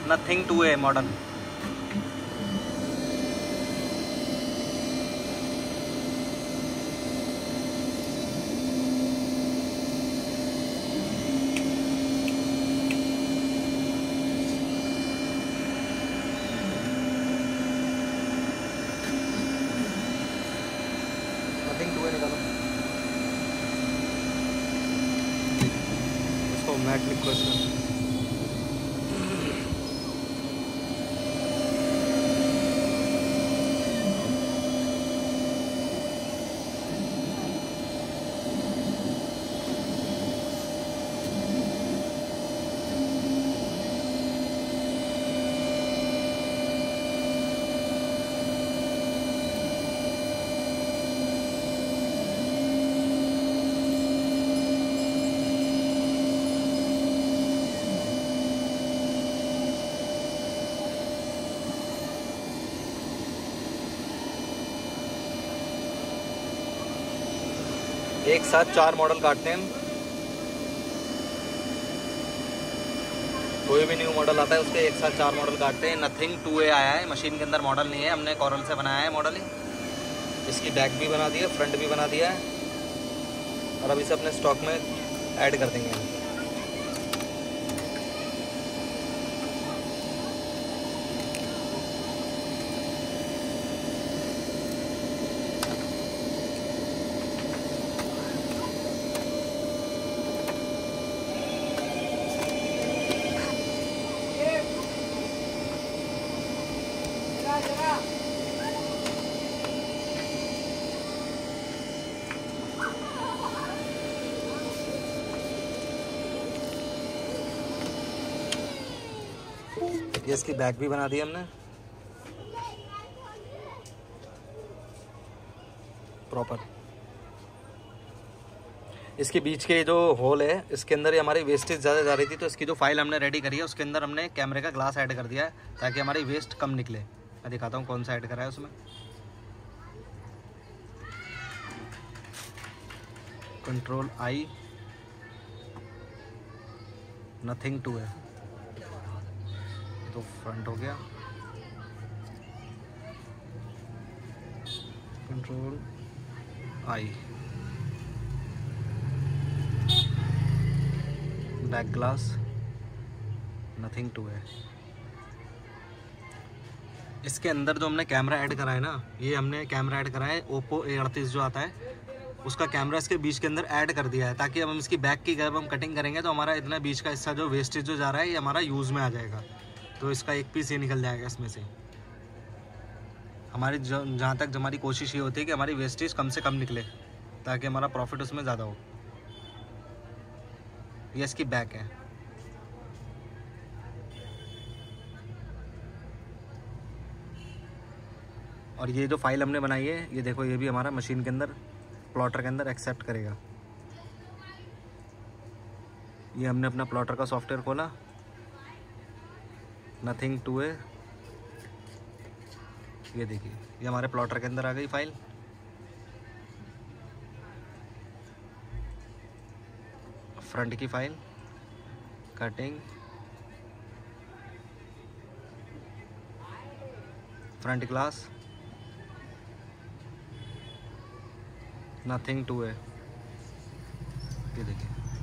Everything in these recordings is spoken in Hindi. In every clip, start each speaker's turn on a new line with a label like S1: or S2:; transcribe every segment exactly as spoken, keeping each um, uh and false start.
S1: Nothing two A model. Nothing two A निकालो, इसको मैट लिखो इसमें। एक साथ चार मॉडल काटते हैं हम। कोई भी न्यू मॉडल आता है उसके एक साथ चार मॉडल काटते हैं। नथिंग टू ए आया है, मशीन के अंदर मॉडल नहीं है, हमने कॉरल से बनाया है मॉडल ही। इसकी बैक भी बना दी है, फ्रंट भी बना दिया है, और अब इसे अपने स्टॉक में ऐड कर देंगे। ये इसकी बैक भी बना दी हमने प्रॉपर। इसके बीच के जो होल है इसके अंदर ही हमारी वेस्टेज ज़्यादा जा रही थी, तो इसकी जो फाइल हमने रेडी करी है उसके अंदर हमने कैमरे का ग्लास ऐड कर दिया है ताकि हमारी वेस्ट कम निकले। मैं दिखाता हूँ कौन सा ऐड करा है उसमें। कंट्रोल आई, नथिंग टू है, तो फ्रंट हो गया। कंट्रोल आई, बैक ग्लास, नथिंग टू है। इसके अंदर जो हमने कैमरा ऐड करा है ना, ये हमने कैमरा ऐड करा है ओप्पो ए अड़तीस जो आता है उसका कैमरा इसके बीच के अंदर ऐड कर दिया है, ताकि अब हम इसकी बैक की जब हम कटिंग करेंगे तो हमारा इतना बीच का हिस्सा जो वेस्टेज जो जा रहा है ये हमारा यूज़ में आ जाएगा। तो इसका एक पीस ये निकल जाएगा इसमें से। हमारी जहाँ तक हमारी कोशिश ये होती है कि हमारी वेस्टेज कम से कम निकले ताकि हमारा प्रॉफिट उसमें ज़्यादा हो। ये इसकी बैक है। और ये जो फाइल हमने बनाई है ये देखो, ये भी हमारा मशीन के अंदर प्लॉटर के अंदर एक्सेप्ट करेगा। ये हमने अपना प्लॉटर का सॉफ्टवेयर खोला, नथिंग टू है, ये देखिए ये हमारे प्लॉटर के अंदर आ गई फाइल। फ्रंट की file, cutting, front glass, Nothing two है, ये देखिए।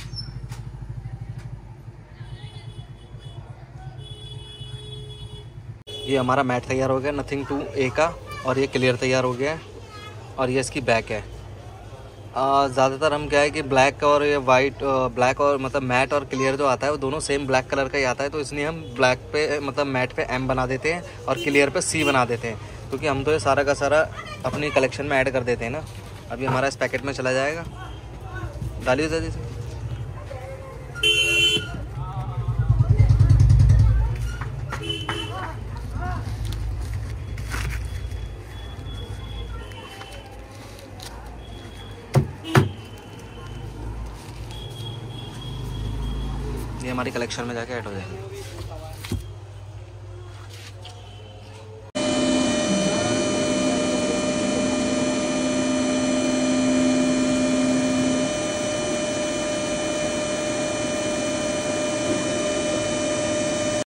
S1: ये हमारा मैट तैयार हो गया नथिंग टू ए का, और ये क्लियर तैयार हो गया है, और ये इसकी बैक है। ज़्यादातर हम क्या है कि ब्लैक और ये वाइट, ब्लैक और मतलब मैट और क्लियर जो आता है वो दोनों सेम ब्लैक कलर का ही आता है, तो इसलिए हम ब्लैक पे मतलब मैट पे एम बना देते हैं और क्लियर पे सी बना देते हैं, क्योंकि हम तो ये सारा का सारा अपनी कलेक्शन में ऐड कर देते हैं ना। अभी हमारा इस पैकेट में चला जाएगा, डालिए जल्दी से। ये हमारी कलेक्शन में जाके ऐड हो जाएगी।